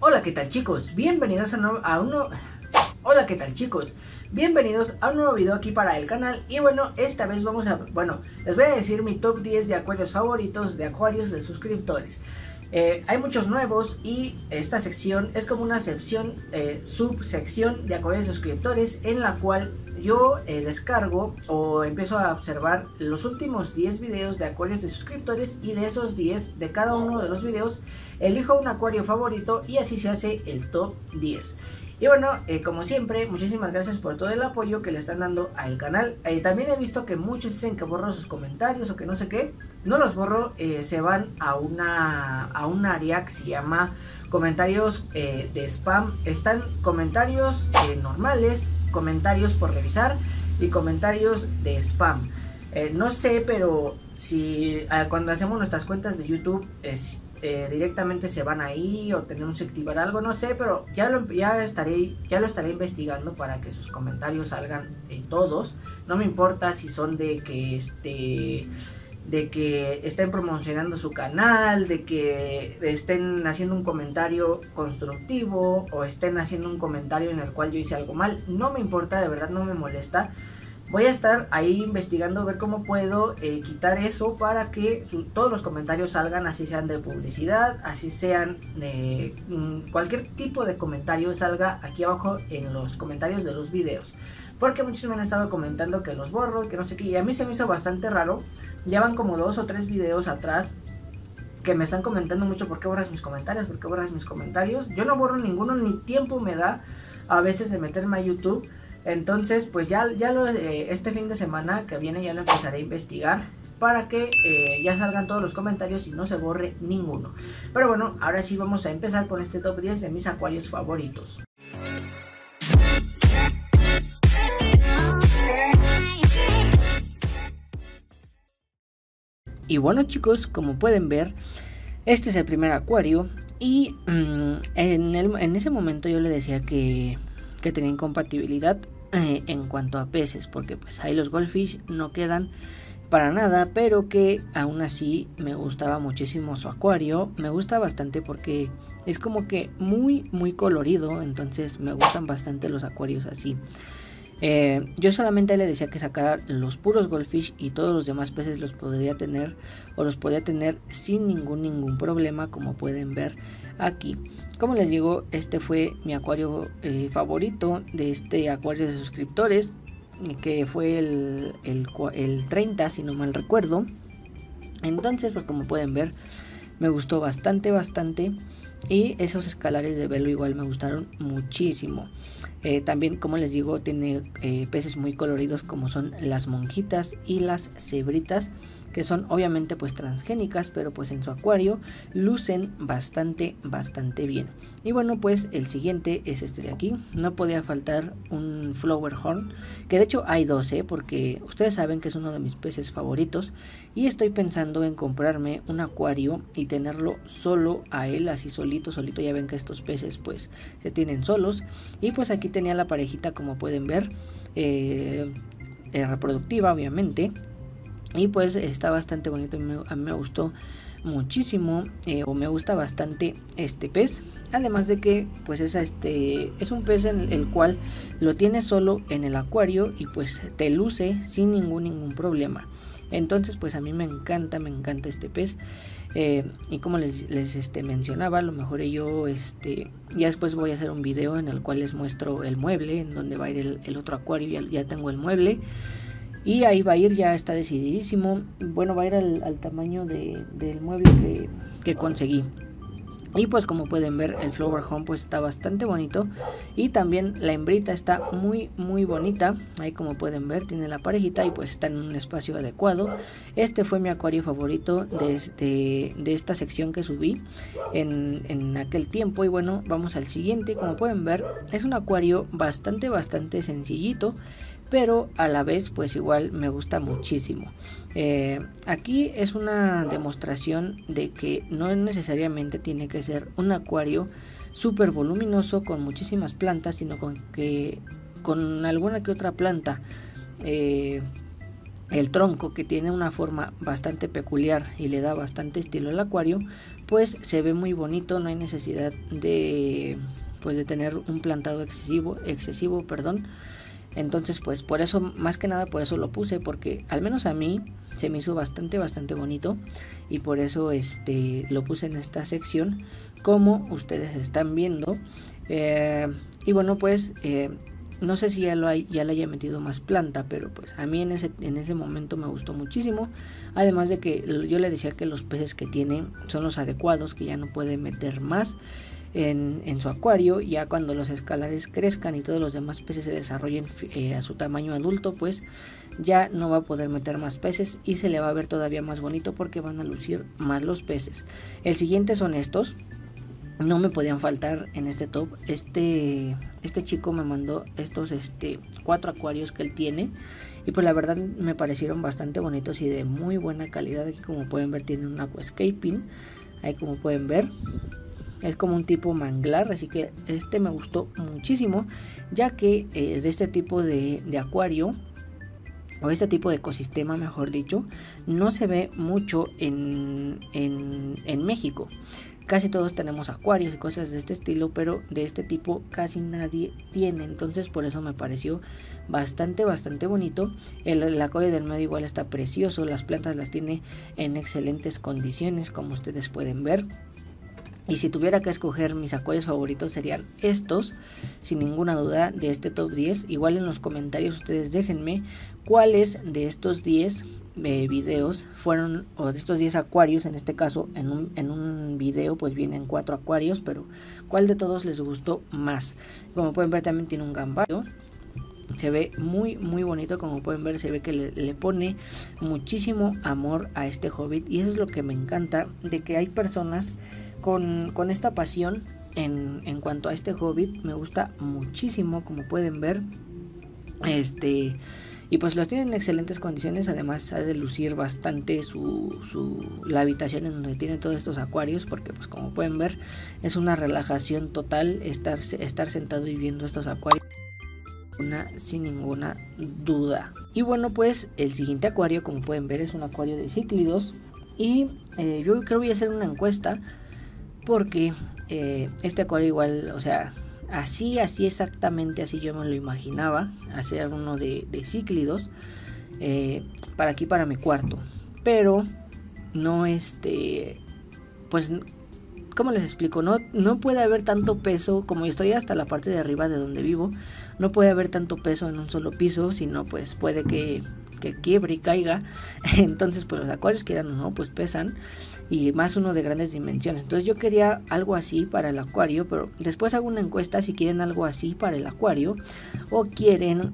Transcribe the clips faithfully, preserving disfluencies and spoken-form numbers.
Hola, ¿qué tal chicos? Bienvenidos a, no, a uno... Hola, ¿qué tal chicos? Bienvenidos a un nuevo video aquí para el canal. Y bueno, esta vez vamos a... Bueno, les voy a decir mi top diez de acuarios favoritos, de acuarios de suscriptores. Eh, hay muchos nuevos y esta sección es como una sección, eh, subsección de acuarios de suscriptores, en la cual yo eh, descargo o empiezo a observar los últimos diez videos de acuarios de suscriptores, y de esos diez, de cada uno de los videos, elijo un acuario favorito y así se hace el top diez. Y bueno, eh, como siempre, muchísimas gracias por todo el apoyo que le están dando al canal. Eh, también he visto que muchos dicen que borro sus comentarios o que no sé qué. No los borro, eh, se van a una a un área que se llama comentarios eh, de spam. Están comentarios eh, normales, comentarios por revisar y comentarios de spam. Eh, no sé, pero si eh, cuando hacemos nuestras cuentas de YouTube es, eh, directamente se van ahí, o tenemos que activar algo, no sé, pero ya lo, ya estaré, ya lo estaré investigando para que sus comentarios salgan eh, todos. No me importa si son de que este... de que estén promocionando su canal, de que estén haciendo un comentario constructivo o estén haciendo un comentario en el cual yo hice algo mal. No me importa, de verdad no me molesta. Voy a estar ahí investigando, ver cómo puedo eh, quitar eso para que su, todos los comentarios salgan, así sean de publicidad, así sean de mmm, cualquier tipo de comentario salga aquí abajo en los comentarios de los videos. Porque muchos me han estado comentando que los borro, que no sé qué, y a mí se me hizo bastante raro. Ya van como dos o tres videos atrás que me están comentando mucho: ¿por qué borras mis comentarios? ¿Por qué borras mis comentarios? Yo no borro ninguno, ni tiempo me da a veces de meterme a YouTube. Entonces pues ya, ya lo, eh, este fin de semana que viene ya lo empezaré a investigar para que eh, ya salgan todos los comentarios y no se borre ninguno. Pero bueno, ahora sí vamos a empezar con este top diez de mis acuarios favoritos. Y bueno chicos, como pueden ver, este es el primer acuario. Y mmm, en, el, en ese momento yo le decía que, que tenía incompatibilidad eh, en cuanto a peces, porque pues ahí los goldfish no quedan para nada, pero que aún así me gustaba muchísimo su acuario. Me gusta bastante porque es como que muy muy colorido, entonces me gustan bastante los acuarios así. Eh, yo solamente le decía que sacara los puros goldfish y todos los demás peces los podría tener, o los podía tener sin ningún ningún problema, como pueden ver aquí. Como les digo, este fue mi acuario eh, favorito de este acuario de suscriptores, que fue el, el, el treinta, si no mal recuerdo. Entonces pues como pueden ver, me gustó bastante bastante. Y esos escalares de velo igual me gustaron muchísimo. Eh, también, como les digo, tiene eh, peces muy coloridos, como son las monjitas y las cebritas, que son obviamente pues transgénicas, pero pues en su acuario lucen bastante bastante bien. Y bueno, pues el siguiente es este de aquí. No podía faltar un Flowerhorn, que de hecho hay dos, ¿eh? Porque ustedes saben que es uno de mis peces favoritos, y estoy pensando en comprarme un acuario y tenerlo solo a él, así solito solito. Ya ven que estos peces pues se tienen solos, y pues aquí tenía la parejita, como pueden ver, eh, eh, reproductiva obviamente. Y pues está bastante bonito, me, a mí me gustó muchísimo, eh, o me gusta bastante este pez. Además de que pues es, este, es un pez en el cual lo tienes solo en el acuario y pues te luce sin ningún ningún problema. Entonces pues a mí me encanta, me encanta este pez. Eh, y como les, les este, mencionaba, a lo mejor yo este, ya después voy a hacer un video en el cual les muestro el mueble, en donde va a ir el, el otro acuario. Ya, ya tengo el mueble y ahí va a ir, ya está decididísimo. Bueno, va a ir al, al tamaño de, del mueble que, que conseguí. Y pues como pueden ver, el Flowerhorn pues está bastante bonito, y también la hembrita está muy muy bonita. Ahí como pueden ver tiene la parejita y pues está en un espacio adecuado. Este fue mi acuario favorito de, de, de esta sección que subí en, en aquel tiempo. Y bueno, vamos al siguiente. Como pueden ver, es un acuario bastante bastante sencillito, pero a la vez pues igual me gusta muchísimo. Eh, aquí es una demostración de que no necesariamente tiene que ser un acuario súper voluminoso con muchísimas plantas, sino con que con alguna que otra planta eh, el tronco, que tiene una forma bastante peculiar y le da bastante estilo al acuario, pues se ve muy bonito. No hay necesidad de pues de tener un plantado excesivo, excesivo, perdón. Entonces pues por eso, más que nada por eso lo puse, porque al menos a mí se me hizo bastante bastante bonito, y por eso este lo puse en esta sección, como ustedes están viendo. Eh, y bueno, pues eh, no sé si ya lo hay, ya le haya metido más planta, pero pues a mí en ese, en ese momento me gustó muchísimo. Además de que yo le decía que los peces que tiene son los adecuados, que ya no puede meter más en, en su acuario. Ya cuando los escalares crezcan y todos los demás peces se desarrollen eh, a su tamaño adulto, pues ya no va a poder meter más peces y se le va a ver todavía más bonito, porque van a lucir más los peces. El siguiente son estos. No me podían faltar en este top. Este, este chico me mandó estos este, cuatro acuarios que él tiene, y pues la verdad me parecieron bastante bonitos y de muy buena calidad. Aquí como pueden ver tiene un aquascaping, ahí como pueden ver es como un tipo manglar, así que este me gustó muchísimo, ya que eh, de este tipo de, de acuario, o este tipo de ecosistema mejor dicho, no se ve mucho en, en, en México. Casi todos tenemos acuarios y cosas de este estilo, pero de este tipo casi nadie tiene. Entonces por eso me pareció bastante bastante bonito. El, el acuario del medio igual está precioso. Las plantas las tiene en excelentes condiciones, como ustedes pueden ver. Y si tuviera que escoger mis acuarios favoritos serían estos, sin ninguna duda, de este top diez. Igual en los comentarios ustedes déjenme cuáles de estos diez eh, videos fueron, o de estos diez acuarios, en este caso en un, en un video pues vienen cuatro acuarios, pero cuál de todos les gustó más. Como pueden ver también tiene un gambaro. Se ve muy muy bonito, como pueden ver se ve que le, le pone muchísimo amor a este hobbit, y eso es lo que me encanta, de que hay personas con, con esta pasión en, en cuanto a este hobbit. Me gusta muchísimo, como pueden ver, este y pues los tienen en excelentes condiciones. Además ha de lucir bastante su, su la habitación en donde tiene todos estos acuarios, porque pues como pueden ver es una relajación total estar, estar sentado y viendo estos acuarios. Una, sin ninguna duda. Y bueno, pues el siguiente acuario, como pueden ver, es un acuario de cíclidos, y eh, yo creo que voy a hacer una encuesta, porque eh, este acuario igual, o sea, así, así exactamente así yo me lo imaginaba, hacer uno de, de cíclidos eh, para aquí, para mi cuarto, pero no este, pues ¿cómo les explico? No, no puede haber tanto peso, como yo estoy hasta la parte de arriba de donde vivo, no puede haber tanto peso en un solo piso, sino pues puede que, que quiebre y caiga. Entonces pues los acuarios, quieran o no, pues pesan, y más uno de grandes dimensiones. Entonces yo quería algo así para el acuario, pero después hago una encuesta si quieren algo así para el acuario, o quieren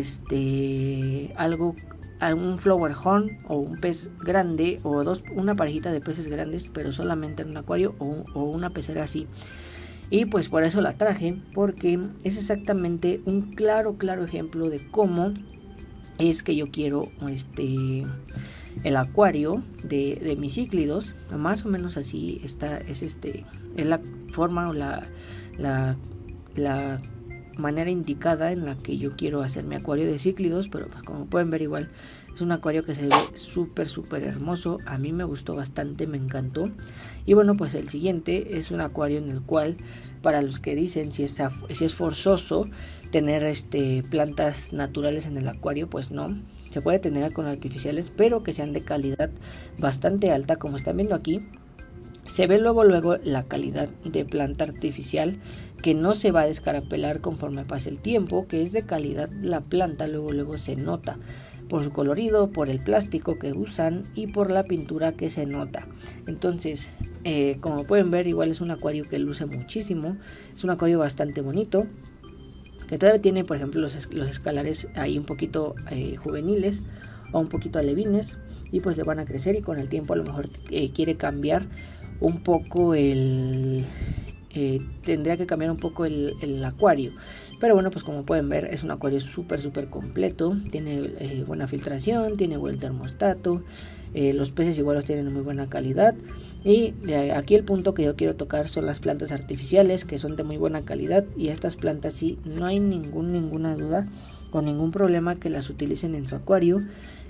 este algo, un flower horn o un pez grande, o dos, una parejita de peces grandes pero solamente en un acuario, o, o una pecera así. Y pues por eso la traje, porque es exactamente un claro claro ejemplo de cómo es que yo quiero este el acuario de, de mis cíclidos. Más o menos así está, es este es la forma o la la la manera indicada en la que yo quiero hacer mi acuario de cíclidos. Pero pues como pueden ver igual es un acuario que se ve súper súper hermoso. A mí me gustó bastante, me encantó. Y bueno, pues el siguiente es un acuario en el cual, para los que dicen si es, si es forzoso tener este plantas naturales en el acuario, pues no, se puede tener con artificiales, pero que sean de calidad bastante alta. Como están viendo aquí, se ve luego luego la calidad de planta artificial, que no se va a descarapelar conforme pase el tiempo, que es de calidad la planta, luego luego se nota por su colorido, por el plástico que usan y por la pintura que se nota. Entonces eh, como pueden ver, igual es un acuario que luce muchísimo, es un acuario bastante bonito, que todavía tiene por ejemplo los, los escalares ahí un poquito eh, juveniles o un poquito alevines, y pues le van a crecer, y con el tiempo a lo mejor eh, quiere cambiar un poco el eh, tendría que cambiar un poco el, el acuario. Pero bueno, pues como pueden ver es un acuario súper súper completo, tiene eh, buena filtración, tiene buen termostato, eh, los peces igual los tienen muy buena calidad. Y eh, aquí el punto que yo quiero tocar son las plantas artificiales, que son de muy buena calidad, y estas plantas sí, no hay ningún, ninguna duda o ningún problema que las utilicen en su acuario.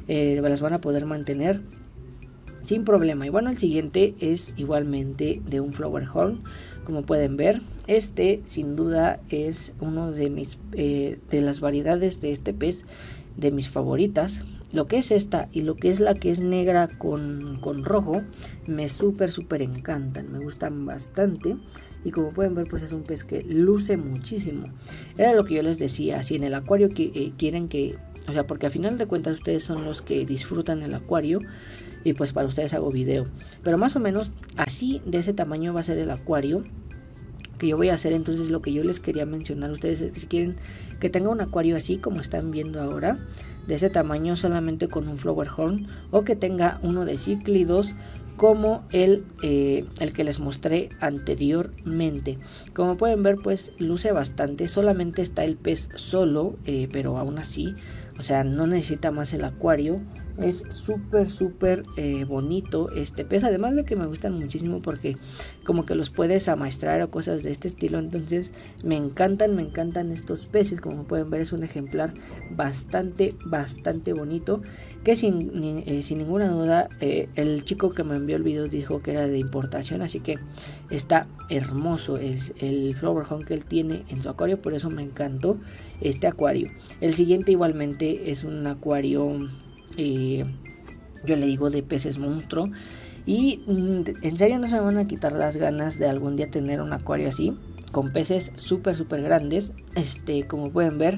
eh, las van a poder mantener sin problema. Y bueno, el siguiente es igualmente de un Flowerhorn. Como pueden ver, este sin duda es uno de mis eh, de las variedades de este pez, de mis favoritas. Lo que es esta y lo que es la que es negra con, con rojo, me súper súper encantan, me gustan bastante. Y como pueden ver, pues es un pez que luce muchísimo. Era lo que yo les decía, si en el acuario que, eh, quieren que, o sea, porque a final de cuentas ustedes son los que disfrutan el acuario, y pues para ustedes hago video. Pero más o menos así, de ese tamaño va a ser el acuario que yo voy a hacer. Entonces lo que yo les quería mencionar a ustedes es que si quieren que tenga un acuario así como están viendo ahora, de ese tamaño solamente con un Flowerhorn, o que tenga uno de cíclidos como el, eh, el que les mostré anteriormente. Como pueden ver, pues luce bastante. Solamente está el pez solo, eh, pero aún así, o sea, no necesita más el acuario. Es súper súper eh, bonito este pez, además de que me gustan muchísimo porque como que los puedes amaestrar o cosas de este estilo. Entonces me encantan, me encantan estos peces. Como pueden ver, es un ejemplar bastante bastante bonito, que sin, ni, eh, sin ninguna duda eh, el chico que me envió el video dijo que era de importación, así que está hermoso el, el Flowerhorn que él tiene en su acuario. Por eso me encantó este acuario. El siguiente igualmente es un acuario, eh, yo le digo de peces monstruo, y mm, en serio no se me van a quitar las ganas de algún día tener un acuario así, con peces súper súper grandes. Este, como pueden ver,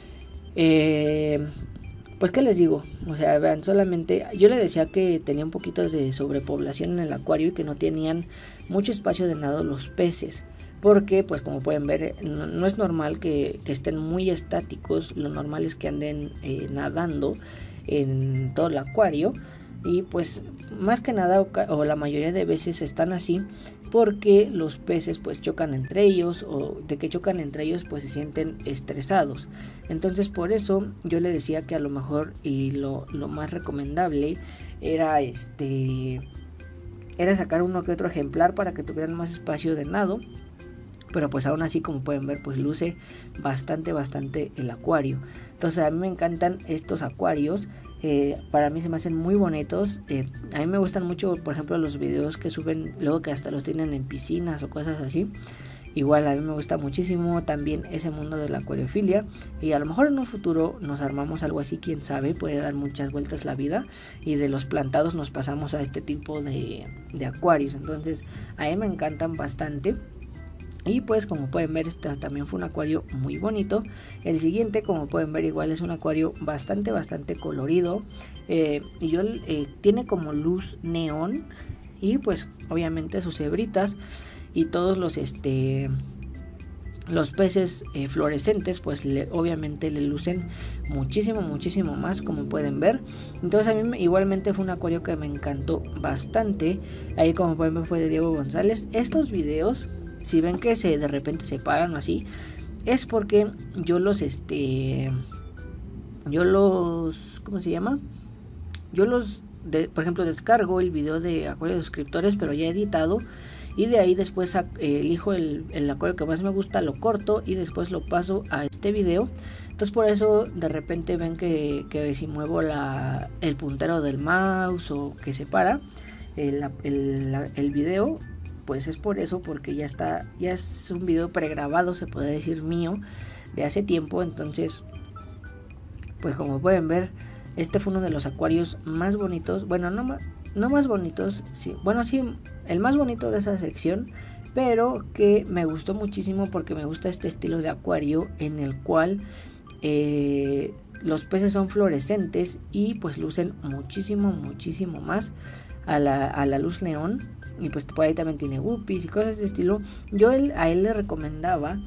eh, pues qué les digo, o sea, vean, solamente yo le decía que tenía un poquito de sobrepoblación en el acuario y que no tenían mucho espacio de nado los peces, porque pues como pueden ver, no, no es normal que, que estén muy estáticos. Lo normal es que anden eh, nadando en todo el acuario, y pues más que nada o, o la mayoría de veces están así porque los peces pues chocan entre ellos, o de que chocan entre ellos pues se sienten estresados. Entonces por eso yo le decía que a lo mejor y lo, lo más recomendable era este era sacar uno que otro ejemplar para que tuvieran más espacio de nado. Pero pues aún así, como pueden ver, pues luce bastante bastante el acuario. Entonces a mí me encantan estos acuarios. Eh, para mí se me hacen muy bonitos. eh, A mí me gustan mucho, por ejemplo, los videos que suben luego, que hasta los tienen en piscinas o cosas así. Igual a mí me gusta muchísimo también ese mundo de la acuariofilia, y a lo mejor en un futuro nos armamos algo así, quién sabe, puede dar muchas vueltas la vida y de los plantados nos pasamos a este tipo de, de acuarios. Entonces a mí me encantan bastante. Y pues como pueden ver, este también fue un acuario muy bonito. El siguiente, como pueden ver, igual es un acuario bastante bastante colorido, eh, y yo eh, tiene como luz neón, y pues obviamente sus hebritas y todos los este los peces eh, fluorescentes pues le, obviamente le lucen muchísimo muchísimo más, como pueden ver. Entonces a mí me, igualmente fue un acuario que me encantó bastante. Ahí, como pueden ver, fue de Diego González. Estos videos, si ven que se de repente se paran o así, es porque yo los este yo los ¿cómo se llama? Yo los de, por ejemplo, descargo el video de acuario de suscriptores, pero ya editado, y de ahí después eh, elijo el, el acuario que más me gusta, lo corto y después lo paso a este video. Entonces por eso de repente ven que, que si muevo la, el puntero del mouse o que se para el, el, la, el video, pues es por eso, porque ya está, ya es un video pregrabado, se puede decir, mío, de hace tiempo. Entonces pues como pueden ver, este fue uno de los acuarios más bonitos, bueno, no más no más bonitos, sí, bueno, sí, el más bonito de esa sección, pero que me gustó muchísimo porque me gusta este estilo de acuario en el cual eh, los peces son fluorescentes y pues lucen muchísimo, muchísimo más a la, a la luz neón. Y pues por ahí también tiene guppies y cosas de estilo. Yo él, a él le recomendaba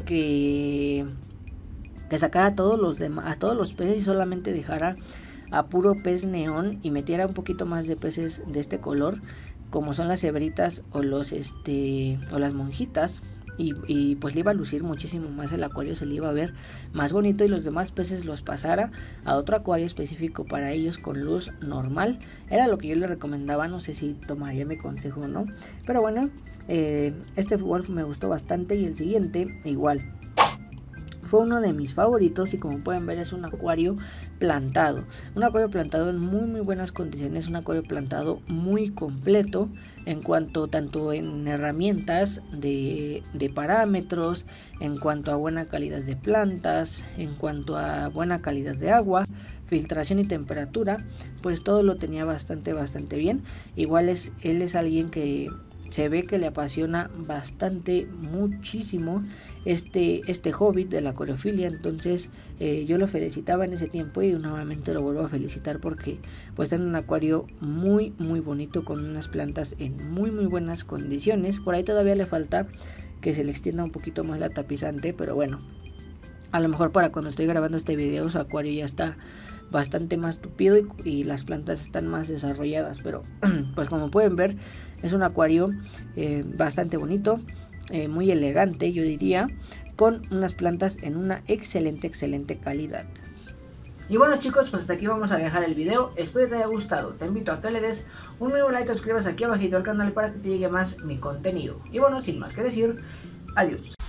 que, que sacara a todos los demás, a todos los peces, y solamente dejara a puro pez neón y metiera un poquito más de peces de este color, como son las hebritas o los este o las monjitas, y, y pues le iba a lucir muchísimo más el acuario, se le iba a ver más bonito, y los demás peces los pasara a otro acuario específico para ellos con luz normal. Era lo que yo le recomendaba, no sé si tomaría mi consejo o no, pero bueno, eh, este Wolf me gustó bastante. Y el siguiente igual fue uno de mis favoritos y como pueden ver es un acuario plantado. Un acuario plantado en muy muy buenas condiciones, un acuario plantado muy completo en cuanto tanto en herramientas de, de parámetros, en cuanto a buena calidad de plantas, en cuanto a buena calidad de agua, filtración y temperatura, pues todo lo tenía bastante bastante bien. Igual es, él es alguien que se ve que le apasiona bastante, muchísimo este, este hobby de la acuariofilia. Entonces eh, yo lo felicitaba en ese tiempo y nuevamente lo vuelvo a felicitar porque pues está en un acuario muy muy bonito con unas plantas en muy muy buenas condiciones. Por ahí todavía le falta que se le extienda un poquito más la tapizante, pero bueno, a lo mejor para cuando estoy grabando este video su acuario ya está bastante más tupido y, y las plantas están más desarrolladas, pero pues como pueden ver es un acuario eh, bastante bonito, eh, muy elegante yo diría, con unas plantas en una excelente excelente calidad. Y bueno chicos, pues hasta aquí vamos a dejar el video, espero que te haya gustado, te invito a que le des un nuevo like, te suscribas aquí abajito al canal para que te llegue más mi contenido. Y bueno, sin más que decir, adiós.